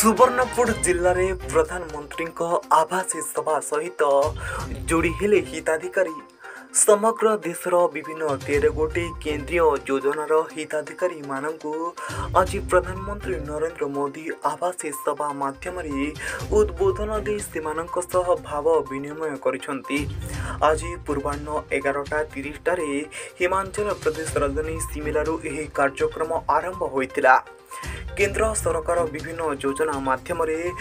सुवर्णपुर जिले में प्रधानमंत्री आवास सेवा सहित जोड़ी हेले हिताधिकारी समग्र देशर विभिन्न 13 गोटे केंद्रीय योजनार हिताधिकारी मानकु आज प्रधानमंत्री नरेंद्र मोदी आवास सेवा माध्यम उद्बोधन दे सेमानक सह भाव विनिमय करिसेंती। आज पूर्वाह्न 11:30 हिमाचल प्रदेश राजधानी सिमलारू यह कार्यक्रम आरंभ होइतिला। केंद्र सरकार विभिन्न योजना माध्यम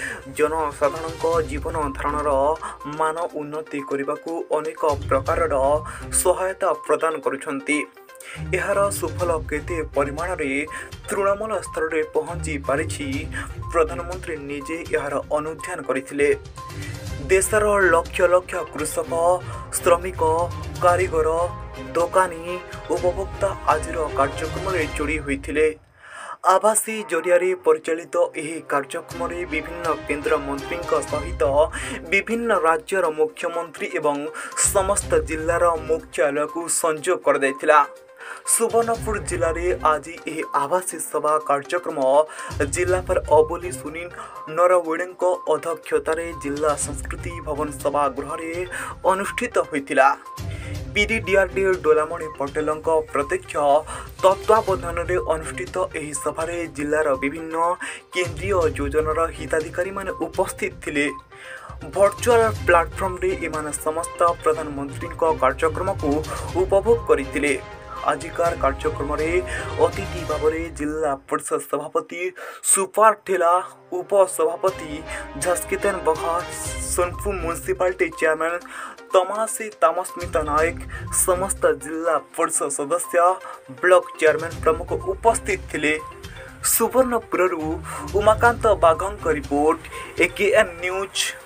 जनसाधारण जीवन धारणर मान उन्नति करने को अनेक प्रकार सहायता प्रदान करुछंती। यार सुफल केते परिमाण रे तृणमूल स्तर रे पहुंची पारिछि प्रधानमंत्री निजे यार अनुध्यान करथिले। देशर लक्ष लक्ष कृषक, श्रमिक, कारीगर, दोकानी, उपभोक्ता आजिर कार्यक्रम रे जोड़ी होइथिले। आवासी जरिया परिचालित यह कार्यक्रम विभिन्न केंद्र मंत्री सहित विभिन्न राज्यर मुख्यमंत्री एवं समस्त जिलार मुख्यालय को संजोग कर देथिला। सुवर्णपुर जिले में आज यह आवास सेवा कार्यक्रम जिलापाल अबोली सुनील नरवणे अध्यक्षतार जिला संस्कृति भवन सभागृह अनुष्ठित होइतिला। पीडीडीआरडी डोलामणि पटेल प्रत्यक्ष तत्वावधान अनुष्ठित यह सभा जिलार विभिन्न केंद्रीय योजनार हिताधिकारी माने उपस्थित थिले। वर्चुअल प्लाटफर्म रे एमान समस्त प्रधानमंत्री कार्यक्रम को उपभोग करथिले। आजिकार कार्यक्रम अतिथि भाव जिला परिषद सभापति सुपार ठेला, उपसभापति झस्कितन बखा, सोनपुर म्युनिसिपालिटी चेयरमैन तमासी तामस्मिता नायक, समस्त जिला परिषद सदस्य, ब्लॉक चेयरमैन प्रमुख उपस्थित थिले। सुवर्णपुररू उमाकांत बाघंक रिपोर्ट, एकेएन न्यूज।